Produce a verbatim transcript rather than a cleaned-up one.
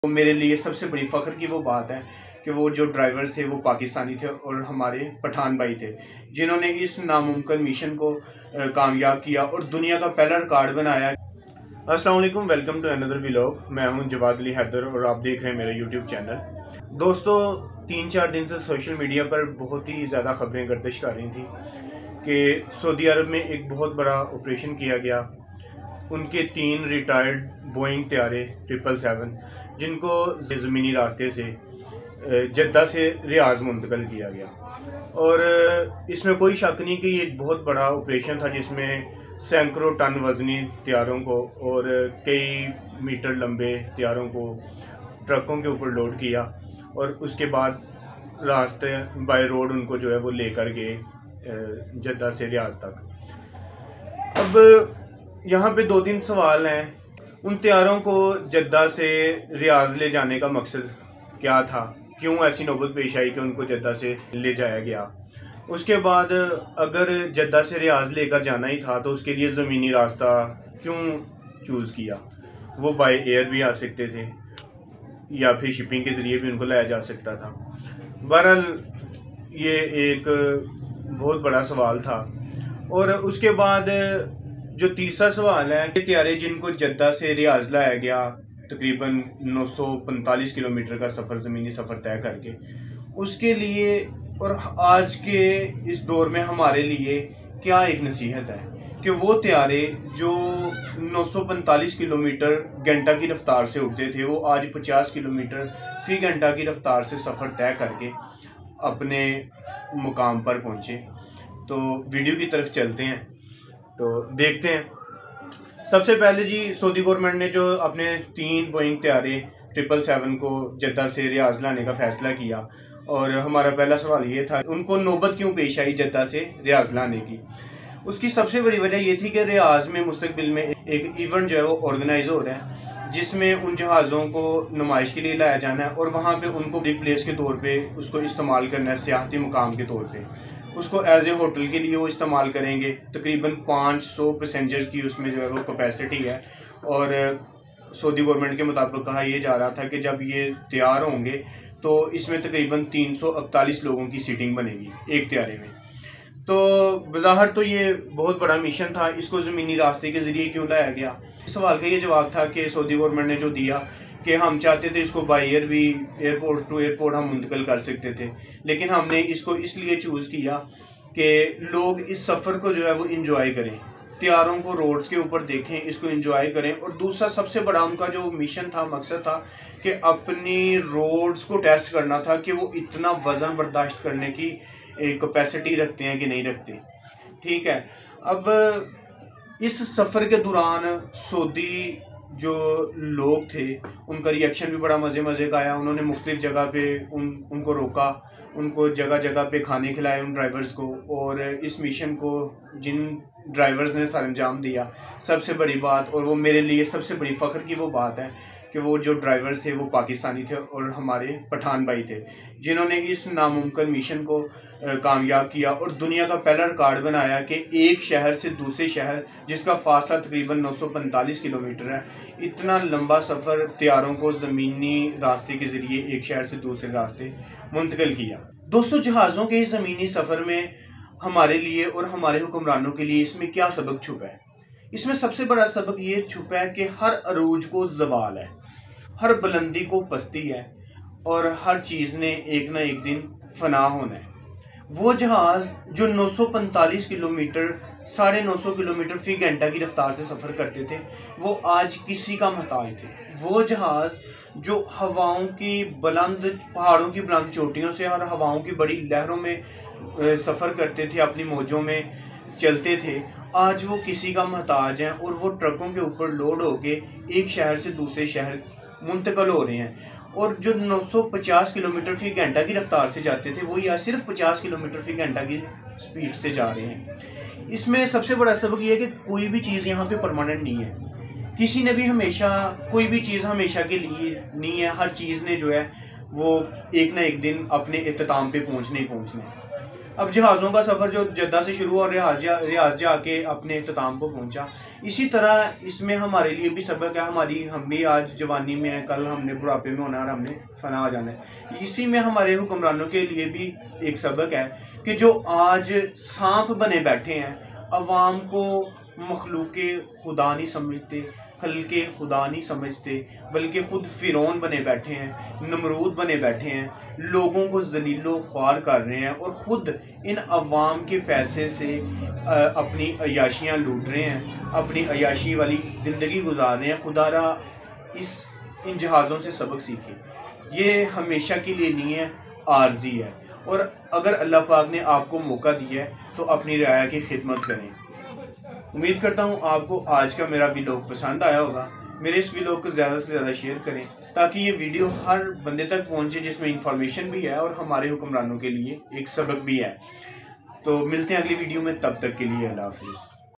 तो मेरे लिए सबसे बड़ी फ़ख्र की वो बात है कि वो जो ड्राइवर्स थे वो पाकिस्तानी थे और हमारे पठान भाई थे, जिन्होंने इस नामुमकिन मिशन को कामयाब किया और दुनिया का पहला रिकॉर्ड बनाया। अस्सलाम वालेकुम, वेलकम टू अनदर व्लॉग। मैं हूं जवाद अली हैदर और आप देख रहे हैं मेरा यूट्यूब चैनल। दोस्तों, तीन चार दिन से सोशल मीडिया पर बहुत ही ज़्यादा खबरें गर्दिश कर रही थी कि सऊदी अरब में एक बहुत बड़ा ऑपरेशन किया गया। उनके तीन रिटायर्ड बोइंग त्यारे ट्रिपल सेवन जिनको ज़मीनी रास्ते से जद्दा से रियाज मुंतकिल किया गया, और इसमें कोई शक नहीं कि ये एक बहुत बड़ा ऑपरेशन था जिसमें सैकड़ों टन वज़नी त्यारों को और कई मीटर लंबे त्यारों को ट्रकों के ऊपर लोड किया और उसके बाद रास्ते बाय रोड उनको जो है वो लेकर गए जद्दा से रियाज तक। अब यहाँ पे दो तीन सवाल हैं। उन त्यारों को जद्दा से रियाज ले जाने का मकसद क्या था, क्यों ऐसी नौबत पेश आई कि उनको जद्दा से ले जाया गया। उसके बाद अगर जद्दा से रियाज लेकर जाना ही था तो उसके लिए ज़मीनी रास्ता क्यों चूज़ किया। वो बाय एयर भी आ सकते थे या फिर शिपिंग के ज़रिए भी उनको लाया जा सकता था। बहरहाल ये एक बहुत बड़ा सवाल था। और उसके बाद जो तीसरा सवाल है कि त्यारे जिनको जद्दा से रियाज लाया गया तकरीबन नौ सौ पैंतालीस किलोमीटर का सफ़र, ज़मीनी सफ़र तय करके, उसके लिए और आज के इस दौर में हमारे लिए क्या एक नसीहत है कि वो त्यारे जो नौ सौ पैंतालीस किलोमीटर घंटा की रफ्तार से उड़ते थे वो आज पचास किलोमीटर फी घंटा की रफ्तार से सफ़र तय करके अपने मुकाम पर पहुँचे। तो वीडियो की तरफ चलते हैं तो देखते हैं। सबसे पहले जी, सऊदी गवर्नमेंट ने जो अपने तीन बोइंग त्यारे ट्रिपल सेवन को जद्दा से रियाज लाने का फ़ैसला किया, और हमारा पहला सवाल ये था उनको नौबत क्यों पेश आई जद्दा से रियाज लाने की। उसकी सबसे बड़ी वजह ये थी कि रियाज में मुस्तकबिल में एक इवेंट जो है वो ऑर्गेनाइज हो रहा है जिसमें उन जहाज़ों को नुमाइश के लिए लाया जाना है और वहाँ पे उनको बिग प्लेस के तौर पे उसको इस्तेमाल करना है, सियाहती मुकाम के तौर पे उसको एज ए होटल के लिए वो इस्तेमाल करेंगे। तकरीबन पाँच सौ पैसेंजर्स की उसमें जो है वो कैपेसिटी है, और सऊदी गवर्नमेंट के मुताबिक कहा यह जा रहा था कि जब ये तैयार होंगे तो इसमें तकरीबन तीन सौ इकतालीस लोगों की सीटिंग बनेगी एक त्यारे में। तो बज़ाहिर तो ये बहुत बड़ा मिशन था, इसको ज़मीनी रास्ते के ज़रिए क्यों लाया गया। इस सवाल का ये जवाब था कि सऊदी गवर्नमेंट ने जो दिया कि हम चाहते थे इसको बाई एयर भी एयरपोर्ट टू एयरपोर्ट हम मुंतकिल कर सकते थे, लेकिन हमने इसको इसलिए चूज़ किया कि लोग इस सफ़र को जो है वो इंजॉय करें, त्यारों को रोड्स के ऊपर देखें, इसको एंजॉय करें। और दूसरा सबसे बड़ा उनका जो मिशन था, मकसद था कि अपनी रोड्स को टेस्ट करना था कि वो इतना वज़न बर्दाश्त करने की कैपेसिटी रखते हैं कि नहीं रखते। ठीक है। अब इस सफ़र के दौरान सऊदी जो लोग थे उनका रिएक्शन भी बड़ा मज़े मज़े का आया। उन्होंने मुख्तलिफ जगह पे उन उनको रोका, उनको जगह जगह पे खाने खिलाए उन ड्राइवर्स को, और इस मिशन को जिन ड्राइवर्स ने सर अंजाम दिया, सबसे बड़ी बात और वो मेरे लिए सबसे बड़ी फ़ख्र की वो बात है कि वो जो ड्राइवर्स थे वो पाकिस्तानी थे और हमारे पठान भाई थे, जिन्होंने इस नामुमकिन मिशन को कामयाब किया और दुनिया का पहला रिकॉर्ड बनाया कि एक शहर से दूसरे शहर, जिसका फासला तकरीबन नौ सौ पैंतालीस किलोमीटर है, इतना लंबा सफ़र त्यारों को ज़मीनी रास्ते के ज़रिए एक शहर से दूसरे रास्ते मुंतकिल किया। दोस्तों, जहाज़ों के इस ज़मीनी सफ़र में हमारे लिए और हमारे हुक्मरानों के लिए इसमें क्या सबक छुपा है। इसमें सबसे बड़ा सबक ये छुपा है कि हर अरूज को ज़वाल है, हर बुलंदी को पस्ती है, और हर चीज़ ने एक ना एक दिन फना होना है। वो जहाज़ जो नौ सौ पैंतालीस किलोमीटर साढ़े नौ सौ किलोमीटर फी घंटा की रफ्तार से सफ़र करते थे वो आज किसी का मोहताज थे। वो जहाज़ जो हवाओं की बुलंद पहाड़ों की बुलंद चोटियों से और हवाओं की बड़ी लहरों में सफ़र करते थे, अपनी मौजों में चलते थे, आज वो किसी का मोहताज हैं और वो ट्रकों के ऊपर लोड होके एक शहर से दूसरे शहर मुंतकिल हो रहे हैं। और जो नौ सौ पचास किलोमीटर फी घंटा की रफ्तार से जाते थे वो या सिर्फ पचास किलोमीटर फी घंटा की स्पीड से जा रहे हैं। इसमें सबसे बड़ा सबक ये है कि कोई भी चीज़ यहाँ पे परमानेंट नहीं है। किसी ने भी हमेशा कोई भी चीज़ हमेशा के लिए नहीं है। हर चीज़ ने जो है वो एक ना एक दिन अपने इख्तिताम पे पहुँचने ही पहुँचना है। अब जहाज़ों का सफ़र जो जद्दा से शुरू हुआ और रियाज जा रियाज जाके अपने इख्तिताम को पहुंचा, इसी तरह इसमें हमारे लिए भी सबक है। हमारी हम भी आज जवानी में हैं, कल हमने बुढ़ापे में होना है और हमने फना हो जाना है। इसी में हमारे हुक्मरानों के लिए भी एक सबक है कि जो आज सांप बने बैठे हैं, अवाम को मखलूक़े खुदा नहीं समझते, खल्के खुदा नहीं समझते, बल्कि ख़ुद फ़िरौन बने बैठे हैं, नमरूद बने बैठे हैं, लोगों को ज़लीलो ख्वार कर रहे हैं और ख़ुद इन अवाम के पैसे से अपनी अयाशियाँ लूट रहे हैं, अपनी अयाशी वाली ज़िंदगी गुजार रहे हैं। खुदारा इस इन जहाज़ों से सबक सीखें, ये हमेशा के लिए नहीं है, आर्जी है। और अगर अल्लाह पाक ने आपको मौका दिया है तो अपनी रियाया की खिदमत करें। उम्मीद करता हूँ आपको आज का मेरा व्लॉग पसंद आया होगा। मेरे इस व्लॉग को ज़्यादा से ज़्यादा शेयर करें ताकि ये वीडियो हर बंदे तक पहुँचे जिसमें इंफॉर्मेशन भी है और हमारे हुक्मरानों के लिए एक सबक भी है। तो मिलते हैं अगली वीडियो में, तब तक के लिए अल्लाह हाफिज़।